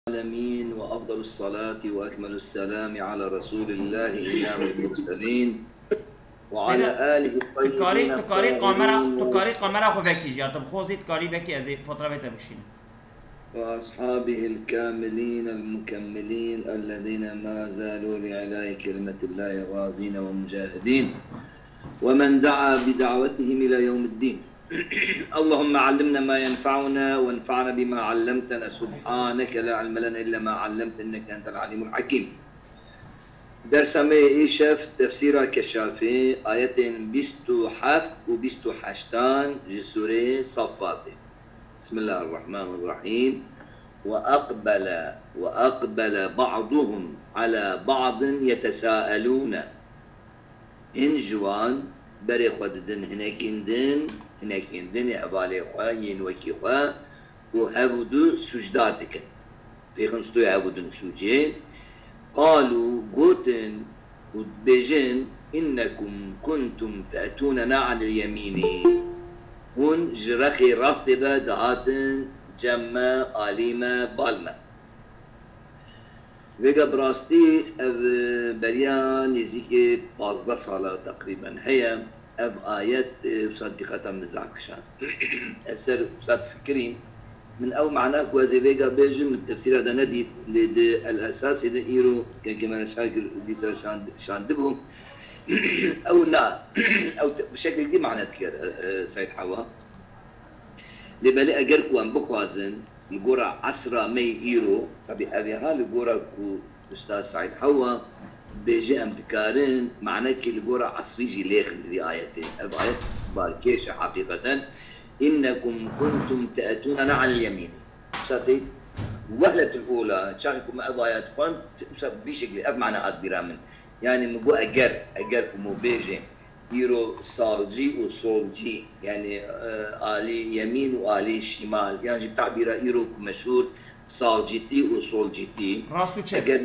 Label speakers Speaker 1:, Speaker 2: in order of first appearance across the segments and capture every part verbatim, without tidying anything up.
Speaker 1: العالمين وأفضل الصلاة وأكمل السلام على رسول الله إمام المرسلين وعلى آله
Speaker 2: تكاري
Speaker 1: الطيبين
Speaker 2: تكاري قامرة
Speaker 1: الطاهرين
Speaker 2: تكاري قامرة خو بكي جا طب خوزي تكاري بكي از فترة بيتا بكشين
Speaker 1: وأصحابه الكاملين المكملين الذين ما زالوا لإعلاء كلمة الله غازين ومجاهدين ومن دعا بدعوتهم إلى يوم الدين. اللهم علمنا ما ينفعنا وانفعنا بما علمتنا، سبحانك لا علم لنا إلا ما علمت إنك أنت العليم الحكيم. درس ما إيشاف تفسير كشافي آيتين بيستو حفت وبيستو حشتان جسوري صفات. بسم الله الرحمن الرحيم. وأقبل وأقبل بعضهم على بعض يتساءلون. إن جوان بري خود دن هناك دن هناك دن عبالي خوين وكي خوا وهبدو سجداتك بيخنستو يعبدون سوجين قالوا قوتن وبيجن إنكم كنتم تأتوننا عن اليمين هون جرخي راستي دهاتن جمع آليمة بالمة ويجا براستي اف بريان نزيك بازده سالة تقريبا هي اف آيات صدقة مزعكشان أسر صد فكرين من أو معناه كوازي فيجا بيجي من التفسير هذا ندي لد الأساس إذا إيرو كان كمان شاكر دي شان شاندبهم أو لا أو بشكل دي معناه كده سيد حوا لبالي أجركوا أن بخوازن الجورا عسرة مي إيرو طبي أبيها الجورا كو أستاذ سعيد حوا بيجي أمتكارن معناه كي الجورا عصري جي ليخ دي آيتين آيات بالكيشة حقيقة إنكم كنتم تأتوننا على اليمين ساتيت وهلة الأولى شاككم آيات كنت بشكل أب معنى أدبيرا من يعني مجو أجر أجر مو بيجي إيرو صالجي وصولجي يعني آه آلي يمين وآلي شمال يعني جبت تعبير إيرو مشهور صالجيتي وصولجيتي
Speaker 2: راس وشب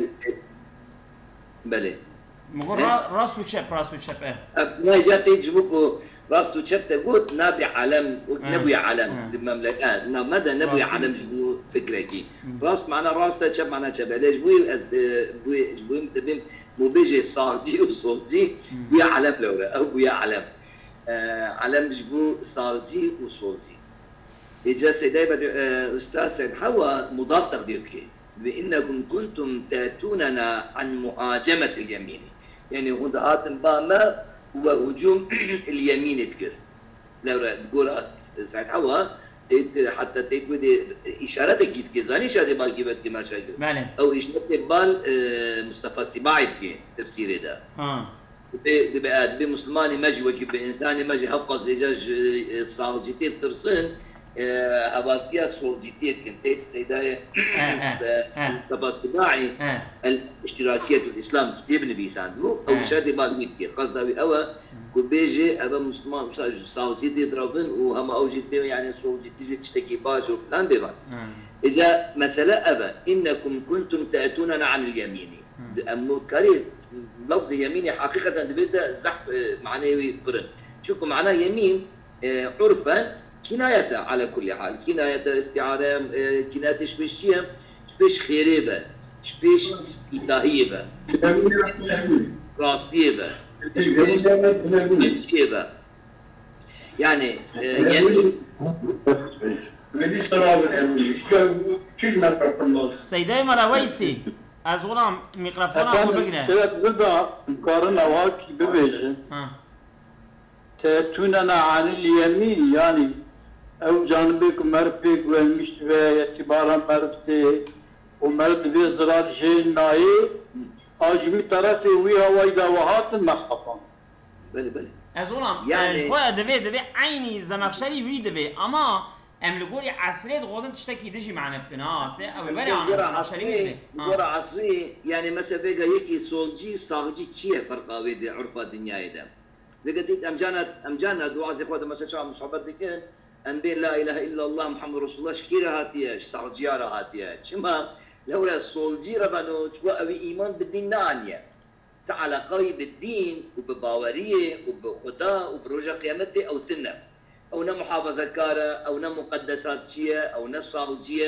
Speaker 1: بله
Speaker 2: مقول راس وشب راس وشب اه
Speaker 1: ما جاتي جبوكو راس وشب تقول نبي علم نبي علم المملكات ماذا نبي علم جبو فكركي راس معناه راس تشب معناه شب ليش بوي از بوي جبوي متبم مو بيجي صالجي وصولجي بويا علم لورا او بويا علم آه علم جبو صالجي وصولجي إجا سيداي بدو أستاذ سيد حوا مضاف تقديرك بأنكم كنتم تأتوننا عن مهاجمة اليمين يعني هذا آتم باما هو هجوم اليمين تذكر لو تقول سيد حوا حتى تقول إشارتك كيف كذا إشارة بال كيف كما شايف أو إشارة بال مصطفى السباعي في تفسير ده آه. دبقات بمسلماني مجي وكيف إنساني مجي حفظ إجاج الصالجيتي ترسن أبالتيا صولجيتي كنتيت سيدايا مصطفى السباعي الاشتراكية الإسلام كتاب نبي ساندو أو إشارة بال ميتكي قصدي أوا كوبيجي أبا مسلمان صالجيتي يضربن وهم أوجد بيه يعني صولجيتي تشتكي باج وفلان بيبان إذا مسألة أبا إنكم كنتم تأتوننا عن اليمين أمو كريم لفظ يميني حقيقة بدا زحف معنوي قرن شوفوا معناه يمين عرفا كناية على كل حال كناية استعارة كناية شبيشية شبيش خيريبة شبيش إتاهيبة راستيبة شبيش يعني يمين
Speaker 2: سيداي مراويسي از غلام میکروفون رو بگیره
Speaker 3: شاید بدا مقارنه واکی ببیجه تأتوننا عن اليمين يعني او جانبك مرفق ومشت اعتبارا مرفته ومرد في زرار شيء ناي اجمي طرفي ويا ويدا وهات المخطفان
Speaker 1: بله بله
Speaker 2: از غلام يعني خواه دبي دبي عيني زمخشري وي دبي اما ام لغوري عصري غوزن تشتكي دشي معنا بكنا ها او ببري
Speaker 1: انا عصري غورا عصري يعني مثلا فيجا يكي سولجي صاغجي تشيه فرقه ويد عرفه الدنيا ده لقيت ام جانت ام جانت دوازي خود مثلا شام صحبت دكن ان بين لا اله الا الله محمد رسول الله شكيره هاتيه صاغجياره هاتيه شما لولا سولجي ربانو تشوا ابي ايمان بالدين نانيا تعالى قوي بالدين وبباوريه وبخدا وبروجا قيامته او تنه او نا محافظه كاره او نا مقدسات شيء او نا صالجيه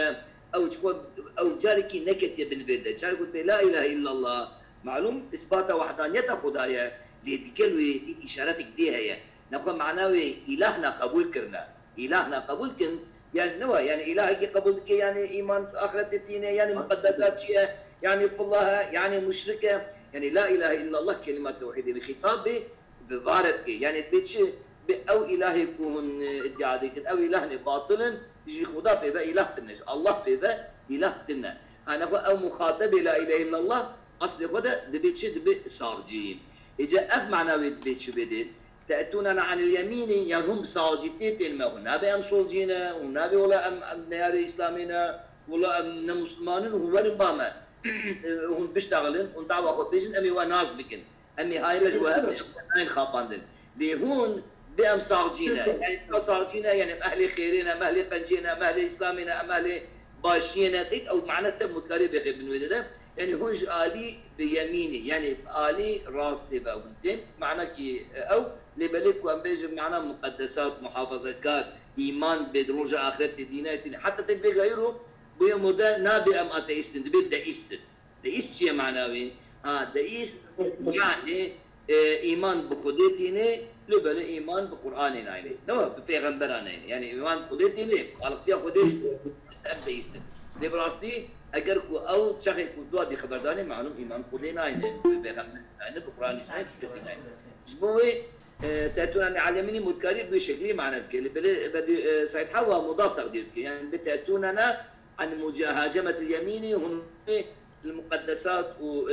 Speaker 1: او تشوف او جاركي نكت يا بن بيدا جارك لا اله الا الله معلوم اثبات وحدانيته خدايا لتكلوي اشارتك دي هي نقول معناوي الهنا قبول كرنا الهنا قبول كن يعني نوى يعني الهك قبول كي يعني ايمان في اخره الدين يعني مقدسات شيء يعني في الله يعني مشركه يعني لا اله الا الله كلمه توحيد بخطابه بفارق يعني بيتش او اله يكون ادعاء او اله باطلا يجي خدا بيبا اله تنش الله بيبا اله تنا انا او مخاطب لا اله الا الله اصل خدا دبيتش دبي صارجين اجا اف معناوي دبيتش بدي تاتوننا عن اليمين يعني هم صاجتين ما هنا بام صولجينا ونبي ولا ام ام نيار اسلامنا ولا ام مسلمانين هو باما هم بيشتغلن ودعوه قد بيجن امي وناس بكن امي هاي مجوهر امي خاباندن لهون بام صاجينا يعني صاجينا يعني اهل خيرنا اهل فنجينا اهل اسلامنا اهل باشينا ديك او معناتها متقارب يا ابن ولده يعني هونج آلي بيميني يعني آلي راس لبا وانتم معناه كي او لبلك وان بيجي معنا مقدسات محافظات ايمان بدروجه اخرت دينات حتى تبي غيره بيا مودا نابي ام اتيست دبي دايست دايست شيء معناوي اه دايست يعني ايمان بخديتيني لبل ايمان بقران نايني نو ببيغمبرانه يعني ايمان بخديتيني خلقتي خديش دايست دي براستي اگر کو او چخه کو دو دي خبرداري معلوم ایمان خودی ناینه پیغمبر ناینه بقران ناینه کسی ناینه جبوي تاتون علمني متكرر بشكل معنى بكلي بدي سيد حوا مضاف تقدير يعني بتاتوننا عن مهاجمه اليمين هم المقدسات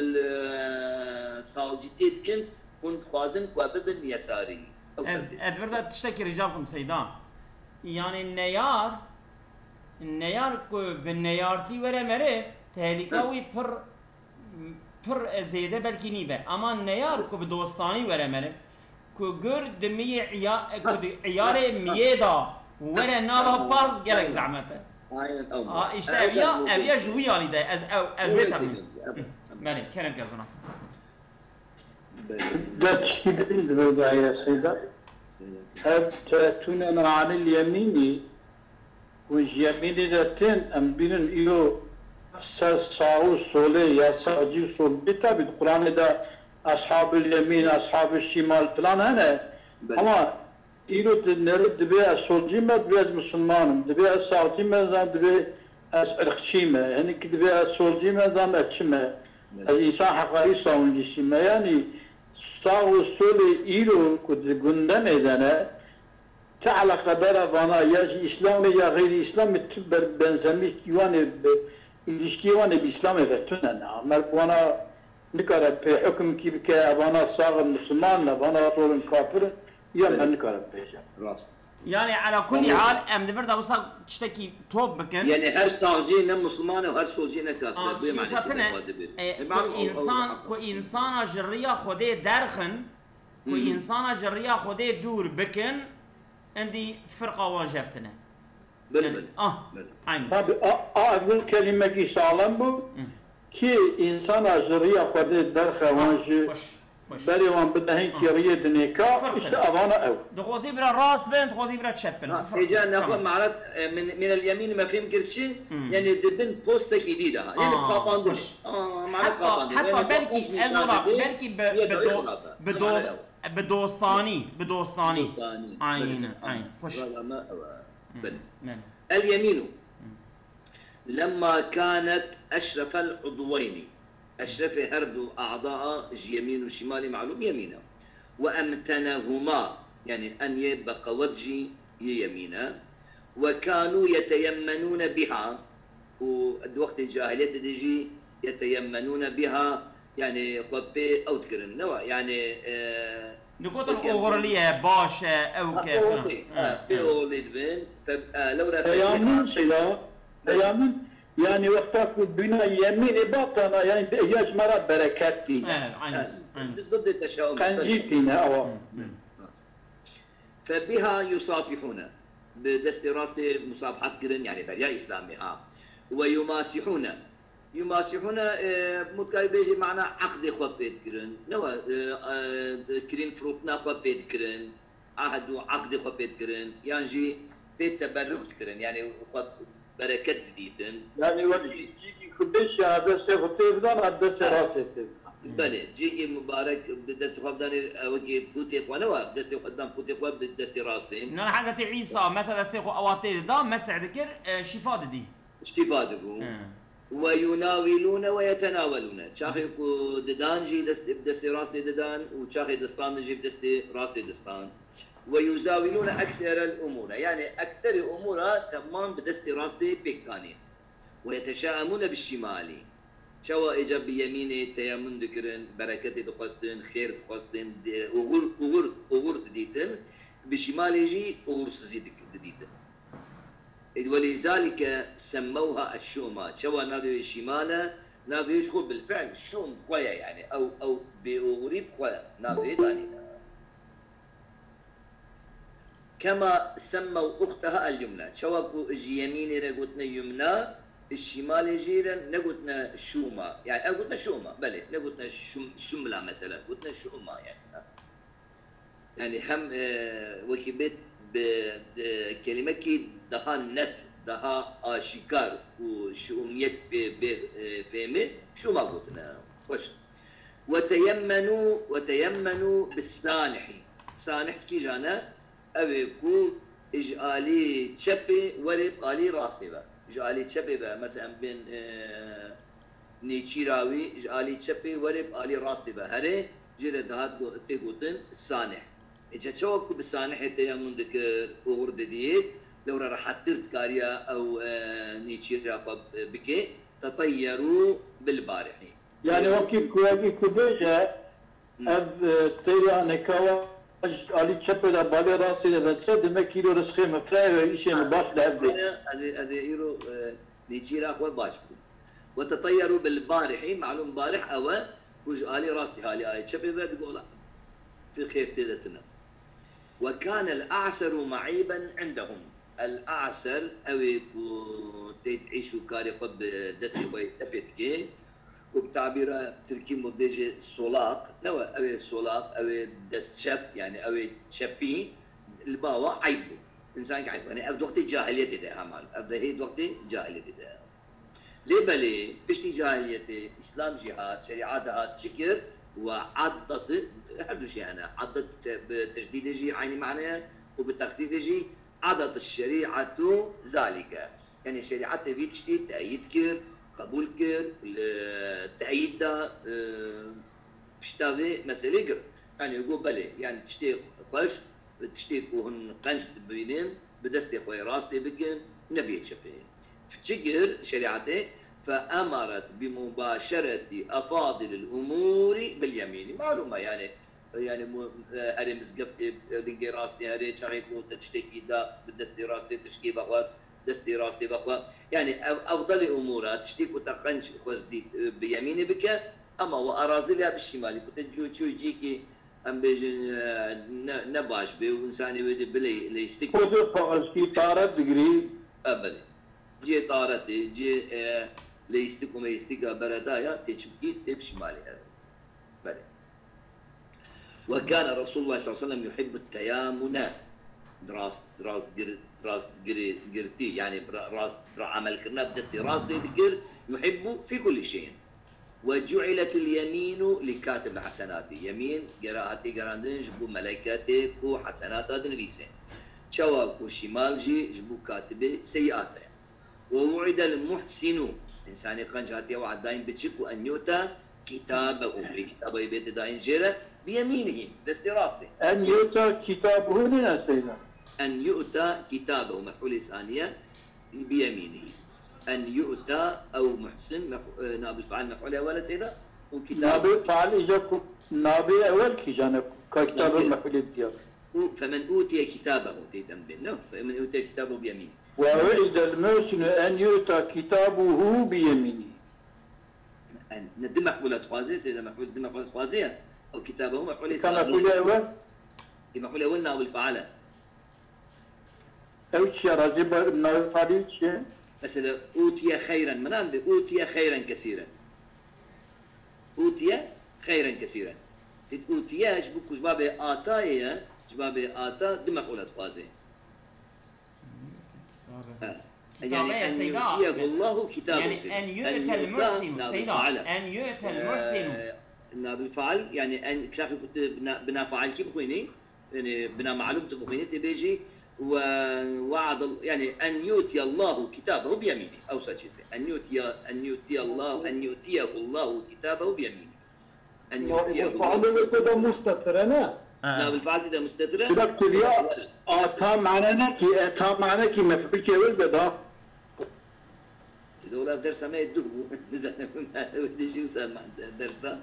Speaker 1: والصالجيتيت كنت كنت خوازن وابد يساري
Speaker 2: ادفردا تشتكي رجالكم سيدان يعني النيار النيار کو بالنيارتي ورا مره تهلكاوي پر پر زياده بلكي نيبه اما النيار کو بدوستاني ورا مره کو گر دمي عيار کو عيار ميدا ورا نابا باز جالك زعمته اه اشتا ابيا ابيا جوي علي ده از او ازيتا مالي كان بجازونا
Speaker 3: ده تشكيل ده يا سيدة هل تأتوننا عن اليمين واليمين ذاتين أم بينن إيو ساعو سولي يا ساجي سول بتابع القرآن ده أصحاب اليمين أصحاب الشمال فلان هنا أما إيو تنرد دبي سولجي ما دبي مسلمان دبي ساعتي ما زان دبي أرخشيمة يعني كدبي سولجي ما زان أتشمة الإنسان حقائي ساون جسيمة يعني ساعو سولي إيو كد قندم إذا تعالى قدر فانا يا إسلامي يا غير إسلامي تبر بنزمي كيواني إليشكيواني بإسلامي فتنا مر وانا نكره بحكم كي بك وانا صاغ مسلمان وانا رسول كافر يا من نكره بيجا
Speaker 1: راست
Speaker 2: يعني على كل حال ام دفردا وصل تشتكي توب بكن
Speaker 1: يعني هر صاغجين مسلمان وهر صوجين كافر
Speaker 2: بمعنى انسان كو انسان جريه خودي درخن كو انسان جريه خودي دور بكن عندي فرقه واجبتنا
Speaker 1: بل
Speaker 2: اه عين
Speaker 3: طب اول كلمه كي سالم بو كي انسان اجريه خودي درخه وانج بري وان بدهين كي ريد نيكا ايش اظن او
Speaker 2: دخوزي برا راس بنت دخوزي برا تشبن
Speaker 1: اجا ناخذ معرض من من اليمين ما فهم كرتشي يعني دبن بوستك جديده يعني خاباندش
Speaker 2: اه معرض خاباندش حتى بلكي ازرق بلكي بدو بدوستاني بدوستاني عين عين خش
Speaker 1: اليمين لما كانت اشرف العضوين اشرف هردو اعضاء يمين وشمال معلوم يمينا وامتنهما يعني ان يبقى وجهي يمينا وكانوا يتيمنون بها ووقت الجاهليه تجي يتيمنون بها يعني خبي او تكرن نوع يعني آه
Speaker 2: نقطة الأغرلية باش أو كيف
Speaker 1: بيولدين فلو رأيت
Speaker 3: تيامن سلا تيامن يعني وقتك بنا يمين باطنا يعني يجمر بركاتي
Speaker 1: ضد التشاؤم
Speaker 3: كنجيتنا أو
Speaker 1: فبها يصافحون بدست راس مصافحات كرن يعني بريا إسلامها ويماسحون يماسحون متكاري بيجي معنا عقد خو بيت كرن نوا كرين فروتنا خو بيت كرن عهد عقد خو بيت كرن يعني بيت تبرك كرن يعني خو بركة ديتن
Speaker 3: يعني وقت جيجي كبش يا دست خطيب دان دست راسته
Speaker 1: بله جيجي مبارك بدست خبداني وكي بوتي خوانوا دست خدام بوتي خوا بدست راستي
Speaker 2: إن حضرت عيسى مثلا سيخو أواتي دا مسع ذكر شفاء دي
Speaker 1: اشتفاده ويناولون ويتناولون شاخي ددان جي دست بدست راستي ددان وشاخي دستان جي بدست راستي دستان ويزاولون اكثر الامور يعني اكثر امورها تمام بدست راستي بيكاني ويتشائمون بالشمال شو اجا بيميني تيمن ذكرن بركتي دخستن خير دخستن اوغور اوغور اوغور ديتن بشمال يجي اوغور سزيد ديتن ولذلك سموها الشومة شو نابي شمالة نابي يشخو بالفعل شوم قوية يعني او او بأغريب قوية نابي ثاني كما سموا اختها اليمنى شو اجي يميني رقوتنا يمنى الشمال جيرا نقولنا شومة يعني قلنا شومة بلى نقولنا شم شملة مثلا قلنا شومة يعني يعني هم اه وكبت بكلمة كي دها نت دها آشكار وشؤميت بفهمه شو ما قلنا خوش وتيمنوا وتيمنوا بالسانح سانح كي جانا أبيكو إجعالي تشبي ورد قالي راسي بقى إجعالي تشبي بقى مثلا بين اه نيتشيراوي إجعالي تشبي ورد قالي راسي بقى هري جرى دهات تقولن السانح إذا شوكو بالسانح التيمم ذكر أورد ديت لو راح حترت كاريا أو نيتشيرا بكي تطيروا بالبارحي
Speaker 3: يعني وكي كوكي كوبيجا أب تيرا نكوا علي تشبه دا بالي راسي دا تشد ما كيلو رسخي مفراي إيشي مباش لعبلي
Speaker 1: هذا هذا يرو نيتشيرا أخوة باشكو وتطيروا بالبارحي معلوم بارح أو وج علي راسي هالي آي تشبه بد قولا في خير تيدتنا وكان الأعسر معيبا عندهم الأعسر أوي تيتعيشوا كاري خب دستي خوي تبتكي وبتعبيرها تركي مدجي سولاق نوع أوي سولاق أوي دست شب يعني أوي شبي الباوا عيبه إنسان عيبه يعني أبد وقت جاهلية ده عمل أبد هي وقت جاهلية ده ليه بلي بشتي جاهلية إسلام جهاد شريعة هاد شكر وعضت حدو شيء أنا عضت بتجديد يجي عيني معناها وبالتخفيف يجي عضت الشريعة ذلك يعني الشريعة تبي تشتي تأييد كر قبول كر التأييد ده بشتاوي مسألة كر يعني يقول بلي يعني تشتي خش تشتي كون قنج بينين بدستي خوي راستي بكن نبي تشبه في تشكر شريعته فأمرت بمباشرة أفاضل الأمور باليمين معلومة يعني يعني هري مزقفتي دنقي راستي هري شايفو تشتكي دا بدستي راستي تشكي بخوار دستي راستي بخوار يعني أفضل أمورها تشتكي وتخنش خوزدي بيميني بك أما وأرازلها بالشمال كنت جو شو يجيكي أم بيجي نباش بي وإنساني ودي بلي ليستك
Speaker 3: خذ قاسكي طارت دقري
Speaker 1: أبدا جي طارت جي اه ليستك وما يستيقى بردايا تشبكي تبشي مالها بلى وكان رسول الله صلى الله عليه وسلم يحب التيامن دراس دراس جر دراس جري جرتي يعني راس عمل كرنا بدستي راس دي ذكر يحبه في كل شيء وجعلت اليمين لكاتب الحسنات يمين قراءتي قراندين جبو ملائكاتي كو حسنات نبيسه شواك وشمال جي جبو كاتبه سيئاته ووعد المحسن إنساني قنجاتي وعد داين بتشك أن يؤتى كتابه كتابه يبيت داين جيرة بيمينه دستي راسي
Speaker 3: أن يؤتى كتابه لنا سيدنا
Speaker 1: أن يؤتى كتابه مفعول ثانية بيمينه أن يؤتى أو محسن مفعول نائب الفاعل مفعول أول سيدا
Speaker 3: وكتاب نائب الفاعل إذا نائب أول كي جانا كتاب المفعول الديار
Speaker 1: فمن أوتي كتابه تيتم نعم فمن أوتي كتابه بيمينه
Speaker 3: ووعد المحسن أن يؤتى كتابه بيمينه
Speaker 1: أن ندم مفعولات خوازي سيدا مفعول ندم مفعولات خوازية أو كتابه مفعول
Speaker 3: كان مفعول أول
Speaker 1: مفعول أول نائب الفاعل
Speaker 3: أو شيء راجب نائب الفاعل شيء
Speaker 1: مثلا أوتي خيرا منام أوتي خيرا كثيرا أوتي خيرا كثيرا أوتي جبوك جباب آتايا جباب آتا دم مفعولات خوازي يعني أن يؤتيه الله كتابه.
Speaker 2: يعني أن يؤتى المحسن سيدا، أن يؤتى المحسن.
Speaker 1: نائب الفاعل يعني أن كشاف كنت بنا فاعل كيف بخويني يعني بنا معلومة بخويني تبيجي ووعد يعني أن يؤتي الله كتابه بيمينه أو سجد أن يؤتي أن يؤتي الله أن يؤتيه الله كتابه بيمينه. أن يؤتيه
Speaker 3: الله. كده مستتر أنا.
Speaker 1: نائب الفاعل ده مستتر.
Speaker 3: كده تريا أتا معنا كي أتا معنا كي مفعول كيول بده.
Speaker 1: إذا ولا درس ما يدوبوا نزلنا بدي شو سامع درس ده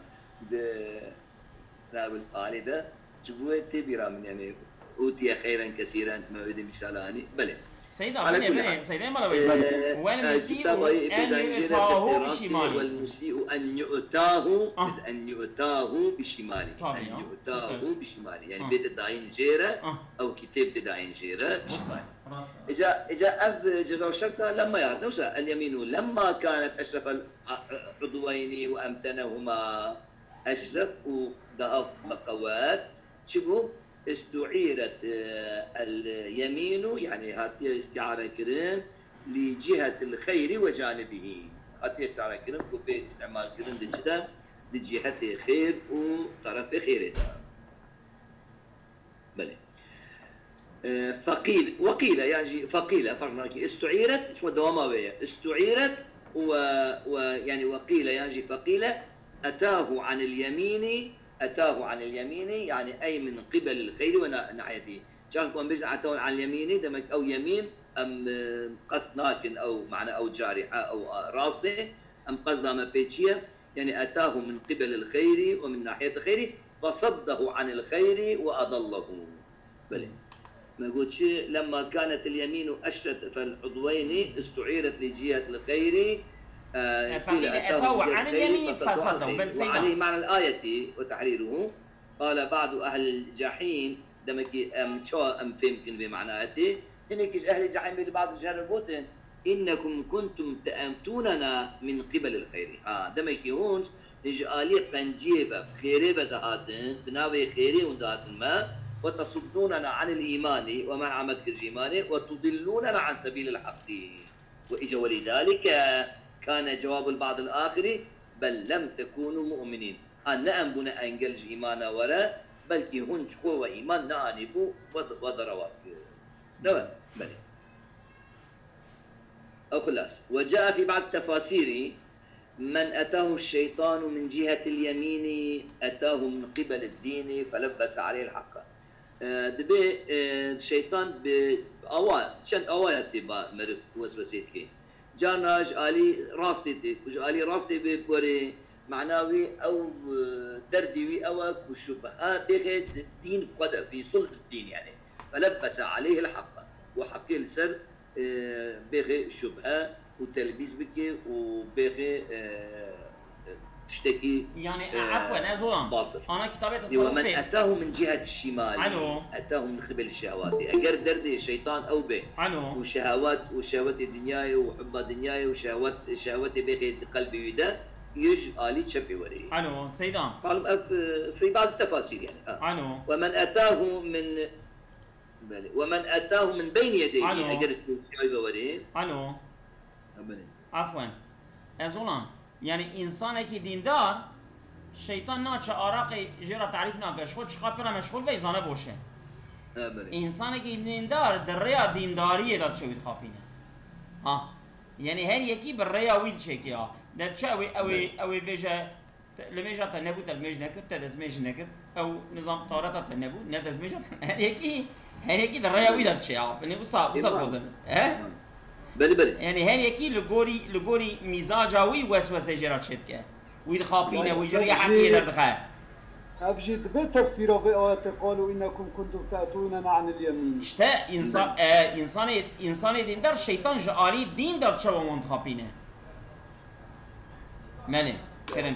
Speaker 1: نائب الفاعل ده جبوه تبيرا من يعني أوتي خيرا كثيرا ما يدي مثالاني بلى.
Speaker 2: سيدا على بلى سيدا ما له والمسيء أن يؤتاه بشماله
Speaker 1: والمسيء أن يؤتاه أن يؤتاه بشماله أن يؤتاه بشماله يعني بيت الداين جيرة أو كتاب الداين جيرة بشماله. إجا إجا أذ جزاء الشرطة لما يعرف نوسا اليمين لما كانت أشرف العضوين وأمتنهما أشرف وضعف بقوات شبه استعيرت اليمين يعني هاتي استعارة كرين لجهة الخير وجانبه هاتي استعارة كرين كوبي استعمال كرين لجدا لجهة خير وطرف خير بلى. فقيل وقيل يعني فقيل فرناكي استعيرت شو دواماوية استعيرت ويعني وقيل يعني فقيل أتاه عن اليمين أتاه عن اليمين يعني أي من قبل الخير وناحيته. كان كون بيجي أتاه عن اليمين دمك أو يمين أم قصد ناكن أو معنى أو جارحة أو راسته أم قصد ما بيتشيه يعني أتاه من قبل الخير ومن ناحية الخير فصده عن الخير وأضله. بلى ما قلت شيء لما كانت اليمين أشرت فالعضوين استعيرت لجهة الخير
Speaker 2: آه قيل أتاه عن اليمين فصده.
Speaker 1: وعليه معنى الآية وتحريره قال بعض أهل الجحيم دمك أم شو أم فيمكن بمعناته إنك أهل الجحيم بعض جربوتن إنكم كنتم تأمتوننا من قبل الخير. آه دمك هون نجي آلي قنجيبة خيري بدهاتن بناوي خيري وندهاتن ما وتصدوننا عن الإيمان ومن عمدك الإيمان وتضلوننا عن سبيل الحق. وإجا ولذلك كان جواب البعض الآخر بل لم تكونوا مؤمنين أن نعم بنا أنجلج إيمانا وراء بل هون شخوة إيمان نعنبو وضروات نعم بلي أو خلاص. وجاء في بعض التفاسير من أتاه الشيطان من جهة اليمين أتاه من قبل الدين فلبس عليه الحق. دبي الشيطان بأوان شن أوان تبا مرف وسوسيتك جاناج آلي راستي وج آلي راستي بكوري معناوي أو دردوي أو كشبهة بغير الدين قد في صلب الدين يعني فلبس عليه الحق وحكي السر بغير شبهة وتلبيس بك وبغير تشتكي
Speaker 2: يعني عفوا يا زلمه
Speaker 1: باطل.
Speaker 2: انا كتابي تصرف
Speaker 1: ومن اتاه من جهه الشمال
Speaker 2: عنو.
Speaker 1: اتاه من قبل الشهوات اجر دردي الشيطان او به
Speaker 2: عنو.
Speaker 1: وشهوات وشهوات الدنيا وحب الدنيا وشهوات شهوات بغي قلبي ودا يج آلي تشبي وري
Speaker 2: عنو سيدان
Speaker 1: في بعض التفاسير يعني آه.
Speaker 2: عنو.
Speaker 1: ومن اتاه من بلي ومن اتاه من بين يديه اجر تشبي وري
Speaker 2: عنو
Speaker 1: بلي
Speaker 2: عفوا يا زلمه يعني إنسانك ديندار شيطان ناتش عراقي جرى تعريف ناقش خود شقابنا مشغول في زانه بوشه. إنسانك ديندار دريا ديندارية ده شو يتخافينه. ها يعني هني يكي بريا ويد شيء ها ده شوي أوي أوي بيجا لميجا تنبو تلميج نكت تدزميج نكت أو نظام طارات تنبو ندزميج هني يكي هني يكي دريا ويد ده شيء ها يعني بصاب بصاب وزن ها
Speaker 1: بلي بلي
Speaker 2: يعني هني يكي لغوري لغوري مزاجاوي وسوسة جرات شتكه ويد خابينه ويجري حقي دردخه.
Speaker 3: أبجد بتفسيره في آيات قالوا إنكم كنتم تأتوننا عن اليمين.
Speaker 2: إشتا إنسان آه إنسان إنسان دين دار شيطان جالي دين دار شو من خابينه. ماله كرنت.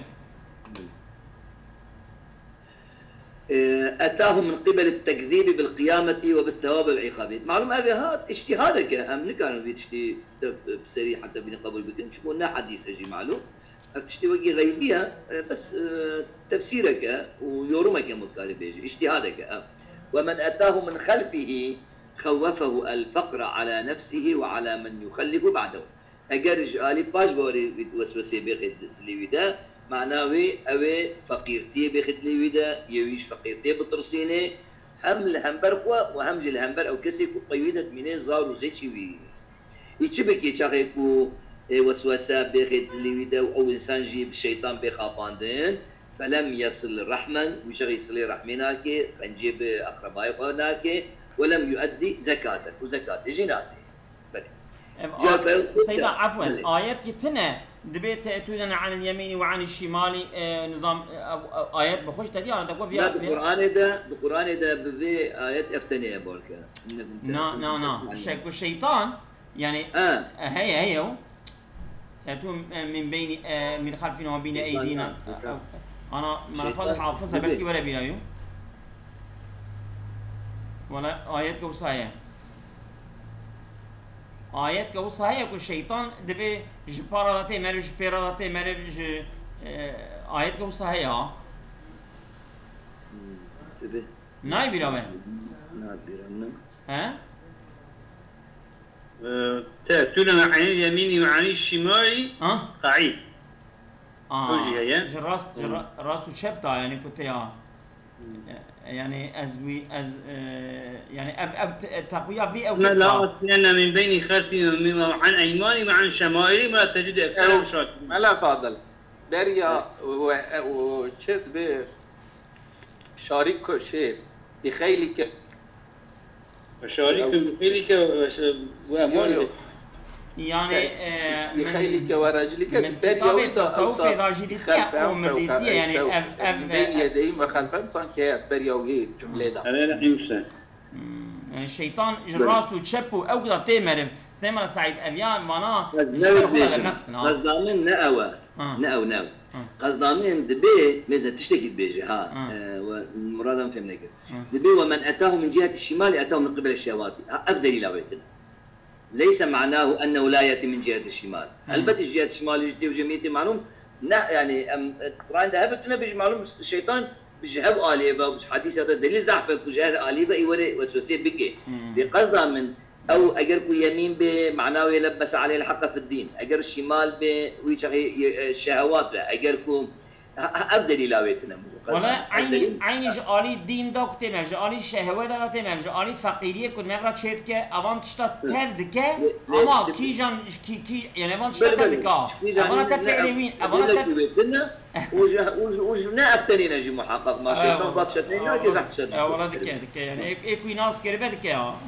Speaker 1: أتاه من قبل التكذيب بالقيامة وبالثواب والعقاب. معلوم هذا اجتهادك أم نكانوا بيتشتي بسريع حتى بين قبول بكم شو قلنا حديث أجي معلوم. تشتي وجه غيبية بس تفسيرك ويورمك مكاري بيجي اجتهادك. ومن أتاه من خلفه خوفه الفقر على نفسه وعلى من يخلف بعده. اگر جالي باش بوري وسوسه بخد ليودا معناه اوي فقيرتي بخد ليودا يويش فقيرتي بطرسينه هم الهمبر خوا وهم الهمبر او كسي كو قيودت مني زار وزيتشي وي يتشبكي تشاخيكو وسوسه بخد ليودا او انسان جيب الشيطان بخافاندين فلم يصل الرحمن وشغي يصل رحمناك فنجيب اقربائي هناك ولم يؤدي زكاتك وزكاه جناته.
Speaker 2: سيدا عفوا آيات كتنا دبيت تأتون عن اليمين وعن الشمال نظام آيات بخش تدي أنا تقول
Speaker 1: فيها القرآن ده القرآن ده بذي آيات افتنية بوركا.
Speaker 2: نا نا نا الشيك والشيطان يعني آه هي هي تأتون من بين من خلفنا وبين أيدينا. أنا ما فاضل حافظها بلكي ولا بيلايو ولا آيات كوساية آيات كوساية كو الشيطان دبي جباراتي مرج جباراتي مرج آيات كوساية ها
Speaker 1: تبي
Speaker 2: ناي بيلاوي
Speaker 1: ناي بيلاوي
Speaker 2: ها
Speaker 4: تأتون عن اليمين وعن الشمال قعيد
Speaker 2: اه جراس راس وشبتا يعني كنت يا يعني ازوي أز يعني اب اب تقويه في او
Speaker 4: لا لان من بين خلفي وعن ايماني وعن شمائلي ما تجد اكثر شاك
Speaker 5: ما لا فاضل بريا وشد ب شارك شيء بخيلك
Speaker 4: وشارك بخيلك واموالك
Speaker 2: يعني
Speaker 5: بخيلك ورجلك
Speaker 2: بريا وتصوف راجليتيا ومديتيا يعني
Speaker 5: من بين يديهم وخلفهم صان كيف بريا وهي جمله ده
Speaker 4: انا لا يمشي
Speaker 2: يعني الشيطان جراسو تشبو او كذا تيمرم استمر سعيد ابيان مانا
Speaker 1: قصدامين نأوى نأو نأو قصدامين دبي ماذا تشتكي بيجي ها ومرادا فهمنا كده دبي ومن اتاه من جهه الشمال اتاه من قبل الشهوات افضل الى بيتنا ليس معناه انه لا ياتي من جهه الشمال البته جهه الشمال يجي وجميتي معلوم لا يعني القران ده هبتنا بيجي معلوم الشيطان بجهب آليفا بج حديث هذا دليل زحفة بجهر آليفا يوري وسوسية بكي بقصدها من أو أجر كو يمين بمعناه يلبس عليه الحق في الدين أجر الشمال ب ويشغي الشهوات لا أجر كو أبدأ لاويتنا
Speaker 2: ولا عيني عيني جالي الدين دوك تمام جالي الشهوات ده تمام جالي فقيرية كل مرة شيت كه أوان تشتا تردك أما كي جان كي كي يعني أوان تشتا تردك أوان تفعلي وين أوان
Speaker 1: تفعلي وجه وجه نا افتني نجي محقق ما شيطان باتشتني لا كزح شد
Speaker 2: اه والله ذكي ذكي يعني ايكوي ناس كربه ذكي اه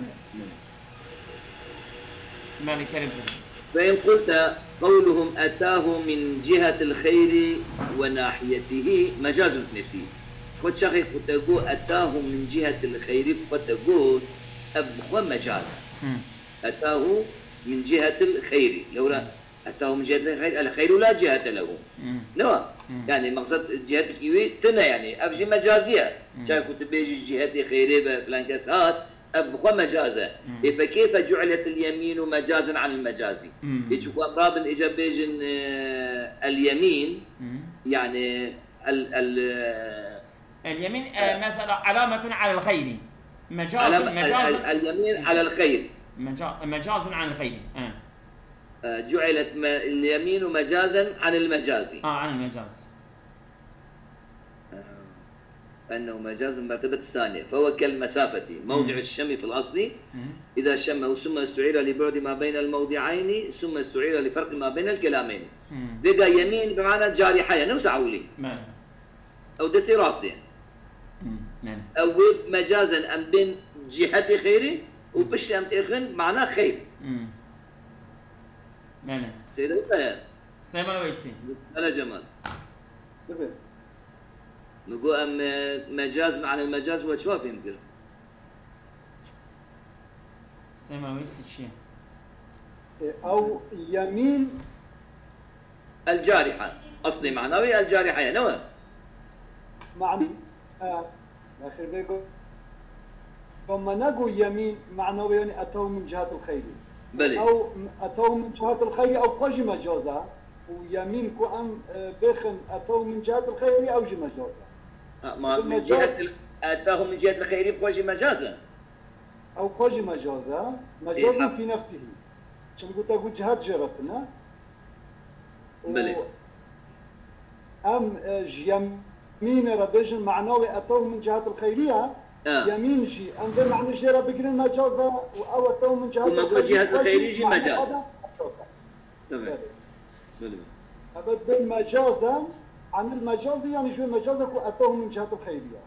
Speaker 2: مالي كربه
Speaker 1: فإن قلت قولهم أتاه من جهة الخير وناحيته مجاز نفسي شو شاخي قلت أقول أتاه من جهة الخير قلت أقول أبخو مجاز أتاه من جهة الخير لو أتاه من جهة الخير الخير لا جهة له نو يعني المقصد جهة كيوي تنا يعني أبجي مجازية شايف كنت بيجي جهة خيرية فلان كسات أبخو مجازة فكيف جعلت اليمين مجازا عن المجازي يجوا أمراب الإجابة بيجن اليمين يعني ال ال
Speaker 2: اليمين مثلا علامة على الخير مجاز
Speaker 1: مجاز اليمين على الخير
Speaker 2: مجاز عن الخير آه.
Speaker 1: جعلت اليمين مجازا عن المجازي
Speaker 2: اه عن المجاز
Speaker 1: آه. انه مجاز المرتبه الثانيه فهو كالمسافه موضع مم. الشم في الاصل اذا شمه ثم استعير لبعد ما بين الموضعين ثم استعير لفرق ما بين الكلامين بقى يمين بمعنى جارحه نوسعوا لي او دسي راسي او مجازا ام بين جهه خيري وبش ام تاخن معناه خير مم.
Speaker 2: مانا
Speaker 1: سيدي ايه
Speaker 2: سلام على ويسي
Speaker 1: هلا جمال نقول ام مجاز عن المجاز هو شو فهم كده
Speaker 2: سلام على ويسي شيء
Speaker 3: او يمين
Speaker 1: الجارحه اصلي معنوي الجارحه يا نوى
Speaker 3: معنى اه اخر بيقول ثم نقول يمين معنوي يعني اتوا من جهه الخير
Speaker 1: بلي.
Speaker 3: او اتوا من جهه الخير او قجي مجازا ويمين كو ام بخن اتوا من جهه الخير او جي مجازا
Speaker 1: ما من جهه اتاهم من جهه الخير قجي مجازا
Speaker 6: او خوجي مجازا مجاز في نفسه شنو قلت اقول جهات جرتنا
Speaker 1: بلى
Speaker 6: ام يمين ربيجن معناه اتوه من جهات الخيريه
Speaker 1: آه.
Speaker 6: يمين جي ام ده معنى جرى بقرن مجازا او اتوه من جهات
Speaker 1: وما جهات الخيريه جي مجاز تمام بلى
Speaker 6: ابد بالمجازا عن المجازي يعني شو مجازك واتوه من جهات الخيريه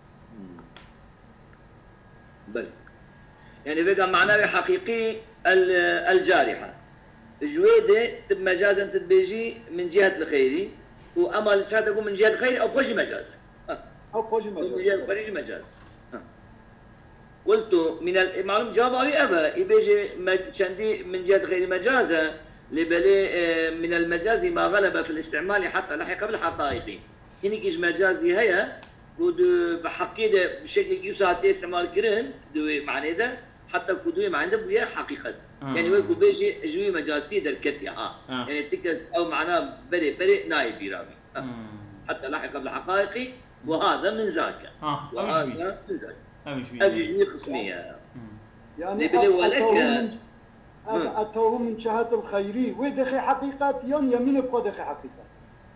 Speaker 1: بلى يعني بقى معناه حقيقي الجارحه جويده تب مجازا تبيجي من جهه الخيري واما لسات اقول من جهه الخيري او خوجي مجازا
Speaker 6: او خوجي مجازا
Speaker 1: من جهه الخيري مجازا قلت من المعلوم جوابي ابا يبيجي شندي من جهه الخيري مجازا لبلي من المجاز ما غلب في الاستعمال حتى لحق بالحقائق هنيك ايش مجازي هيا ود بحقيقه بشكل يساعد استعمال كرهن دوي معنى ده حتى كدوي ما عنده بيا حقيقه آه. يعني ويكو بيجي جوي مجازتي دركتي ها آه. يعني تكز او معناه بري بري نايب يراوي آه. حتى لاحق بالحقائق وهذا من ذاك
Speaker 2: آه.
Speaker 1: وهذا من ذاك
Speaker 2: أوجوي
Speaker 1: أوجوي قسميه
Speaker 6: يعني
Speaker 1: لبلي ولك
Speaker 6: اتوه من جهات الخيري ودخي حقيقات يوم يمينك ودخي حقيقه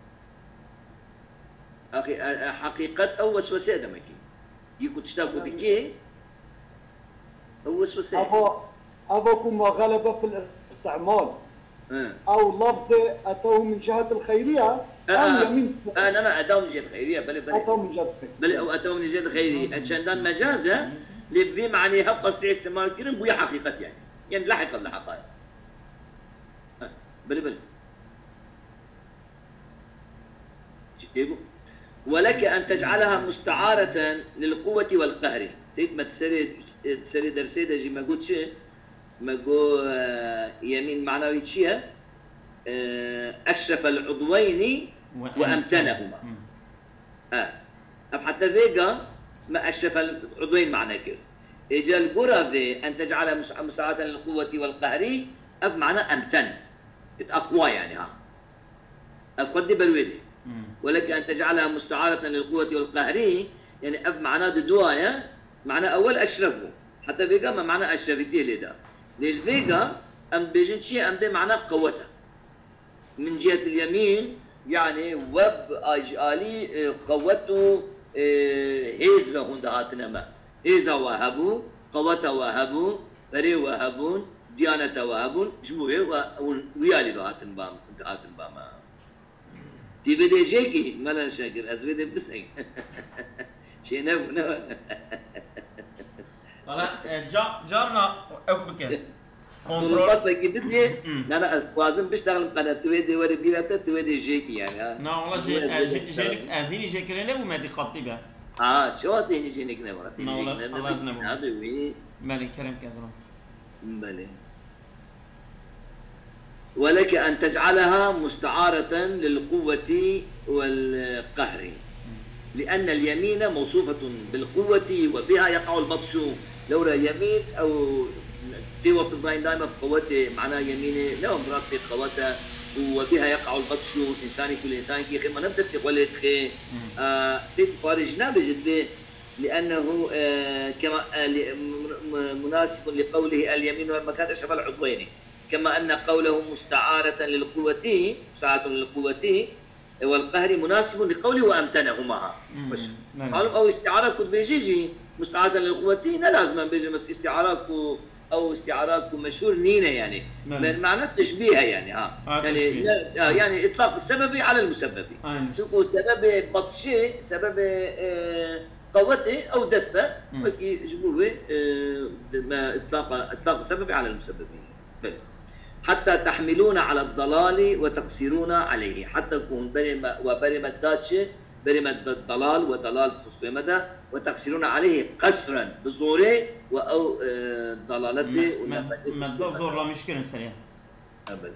Speaker 1: اخي حقيقه او وسوسه دمكي يكون تشتاقوا دكي او وسوسه
Speaker 6: ابو ابوكم ما غلب في الاستعمال
Speaker 1: أه.
Speaker 6: او لفظه اتوه من جهه الخيريه
Speaker 1: أه
Speaker 6: او يمين
Speaker 1: أه انا ما اتوه من جهه الخيريه بل بل
Speaker 6: اتوه من جهه الخيريه
Speaker 1: بل او اتوه من جهه الخيريه عشان مجازه اللي بذي معني هبط استعمال كريم بويا حقيقه يعني يعني لاحقا لحقائق أه. بل بل يقول ولك أن تجعلها مستعارة للقوة والقهر تيت ما تسري تسري درسي ده جي ما قلت شيء ما قو يمين معنوي شيء أشرف العضوين وأمتنهما آه أب حتى فيجا ما أشرف العضوين معناه كده إجا القرى في أن تجعلها مستعارة للقوة والقهر أب معناه أمتن أقوى يعني ها أب خدي بالويدي ولك أن تجعلها مستعارة للقوة والقهر يعني أب معناه دوايا معناه أول أشرفه حتى فيجا ما معناه أشرفتي لده للفيجا أم بيجن شيء أم بمعناه قوته من جهة اليمين يعني وب أجالي قوته هيزة هندهاتنا ما هيزة وهبو قوته وهبو بري وهبون ديانة وهبون جموعه ويالي دهاتن بام دهاتن بام تي بدي جيكي ملا شاكر أزبدي بسعي شيء نبو نبو
Speaker 2: والله جارنا أوكي
Speaker 1: كنترول بس لكن بدي أنا أستوازن بشتغل قناة تويدي وري بيلاتا تويدي جيكي يعني ها
Speaker 2: لا والله جي جيلك أذيني جيكرين له وما دي قطي به
Speaker 1: آه شو هتيني جينك نبغى هتيني
Speaker 2: جينك نبغى الله يزنبه
Speaker 1: هذا وين
Speaker 2: مالي كرم كذا
Speaker 1: بلى ولك أن تجعلها مستعارة للقوة والقهر لأن اليمين موصوفة بالقوة وبها يقع البطش لولا يمين أو دي وصف دائما بقوته معناه يمينه لا مراد بقوته وبها يقع البطش إنساني كل إنسان كي خير ما نبتس تقولت خي آه خارجنا بجد لأنه آه كما آه مناسب لقوله اليمين والمكان أشرف العضوين كما أن قوله مستعارة للقوة مستعارة للقوة والقهر مناسب لقوله وأمتنهما معلوم أو استعارة كنت بيجي مستعارة للقوة لا لازم بيجي بس استعارة أو استعارة مشهور نينة يعني معنى تشبيهها يعني ها يعني آه يعني إطلاق السبب على المسبب شوفوا سبب بطشة سبب آه قوته أو دسته وكي جبوه آه إطلاق إطلاق السبب على المسبب حتى تحملون على الضلال وتقصرون عليه حتى يكون برم وبرمت داتشه برمت الضلال وضلال تصبح مدى وتقصرون عليه قصرا بزوره او ضلالته
Speaker 2: ما زور لا مشكلة سريع
Speaker 1: ابدا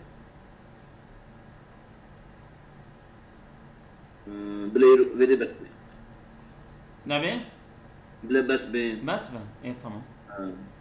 Speaker 1: بلا فيدي بس
Speaker 2: نبي
Speaker 1: بلا بس بين
Speaker 2: بس بين ايه تمام
Speaker 1: آه.